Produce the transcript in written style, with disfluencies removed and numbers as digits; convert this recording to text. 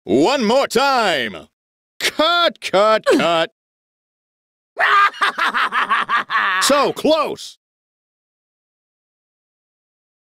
One more time. Cut, cut, cut. So close.